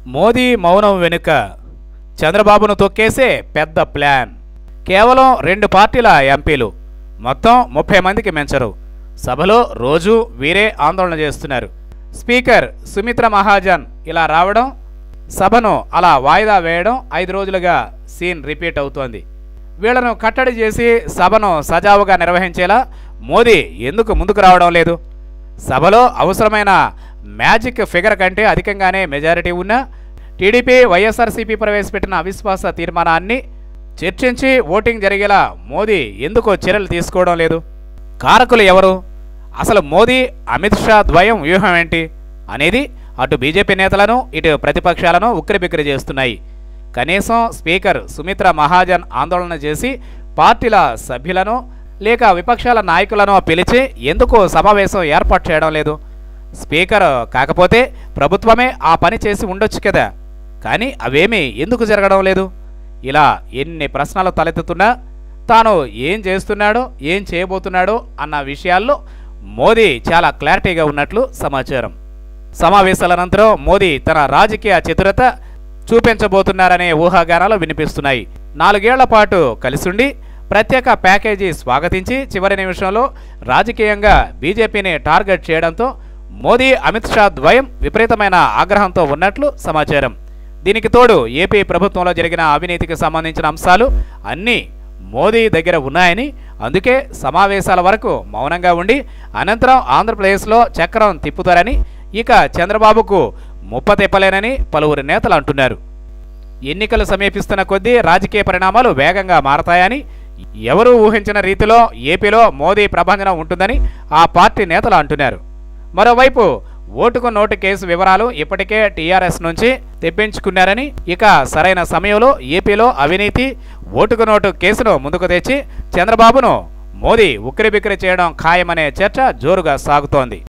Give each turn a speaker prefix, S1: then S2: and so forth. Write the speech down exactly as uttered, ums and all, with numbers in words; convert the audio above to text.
S1: మోదీ మౌనం వెనుక చంద్రబాబును తొక్కేసే పెద్ద ప్లాన్. కేవలం రెండు పార్టీల ఎంపీలు, మొత్తం ముప్పై మందికి మించరు. సభలో రోజు వీరే ఆందోళన చేస్తున్నారు. స్పీకర్ సుమిత్రా మహాజన్ ఇలా రావడం, సభను అలా వాయిదా వేయడం ఐదు రోజులుగా సీన్ రిపీట్ అవుతోంది. వీళ్లను కట్టడి చేసి సభను సజావుగా నిర్వహించేలా మోదీ ఎందుకు ముందుకు రావడం లేదు? సభలో అవసరమైన మ్యాజిక్ ఫిగర్ కంటే అధికంగానే మెజారిటీ ఉన్న టీడీపీ వైఎస్ఆర్సీపీ ప్రవేశపెట్టిన అవిశ్వాస తీర్మానాన్ని చర్చించి ఓటింగ్ జరిగేలా మోదీ ఎందుకో చర్యలు తీసుకోవడం లేదు? కారకులు ఎవరు? అసలు మోదీ అమిత్ షా ద్వయం వ్యూహం ఏంటి అనేది అటు బీజేపీ నేతలను ఇటు ప్రతిపక్షాలను ఉక్కిరిబిక్కిరి చేస్తున్నాయి. కనీసం స్పీకర్ సుమిత్రా మహాజన్ ఆందోళన చేసి పార్టీల సభ్యులను లేక విపక్షాల నాయకులను పిలిచి ఎందుకు సమావేశం ఏర్పాటు చేయడం లేదు? స్పీకర్ కాకపోతే ప్రభుత్వమే ఆ పని చేసి ఉండొచ్చు కదా, కానీ అవేమీ ఎందుకు జరగడం లేదు? ఇలా ఎన్ని ప్రశ్నలు తలెత్తుతున్నా తాను ఏం చేస్తున్నాడో ఏం చేయబోతున్నాడో అన్న విషయాల్లో మోదీ చాలా క్లారిటీగా ఉన్నట్లు సమాచారం. సమావేశాల అనంతరం మోదీ తన రాజకీయ చతురత చూపించబోతున్నారనే ఊహాగానాలు వినిపిస్తున్నాయి. నాలుగేళ్ల పాటు కలిసుండి ప్రత్యేక ప్యాకేజీ స్వాగతించి చివరి నిమిషంలో రాజకీయంగా బీజేపీని టార్గెట్ చేయడంతో మోదీ అమిత్ షా ద్వయం విపరీతమైన ఆగ్రహంతో ఉన్నట్లు సమాచారం. దీనికి తోడు ఏపీ ప్రభుత్వంలో జరిగిన అవినీతికి సంబంధించిన అంశాలు అన్నీ మోదీ దగ్గర ఉన్నాయని, అందుకే సమావేశాల వరకు మౌనంగా ఉండి అనంతరం ఆంధ్రప్రదేశ్లో చక్రం తిప్పుతారని, ఇక చంద్రబాబుకు ముప్ప తిప్పలేనని పలువురు నేతలు అంటున్నారు. ఎన్నికలు సమీపిస్తున్న కొద్దీ రాజకీయ పరిణామాలు వేగంగా మారతాయని, ఎవరూ ఊహించిన రీతిలో ఏపీలో మోదీ ప్రభంజనం ఉంటుందని ఆ పార్టీ నేతలు అంటున్నారు. మరోవైపు ఓటుకు నోటు కేసు వివరాలు ఇప్పటికే టీఆర్ఎస్ నుంచి తెప్పించుకున్నారని, ఇక సరైన సమయంలో ఏపీలో అవినీతి ఓటుకు నోటు కేసును ముందుకు తెచ్చి చంద్రబాబును మోదీ ఉక్కిరిబిక్కిరి చేయడం ఖాయమనే చర్చ జోరుగా సాగుతోంది.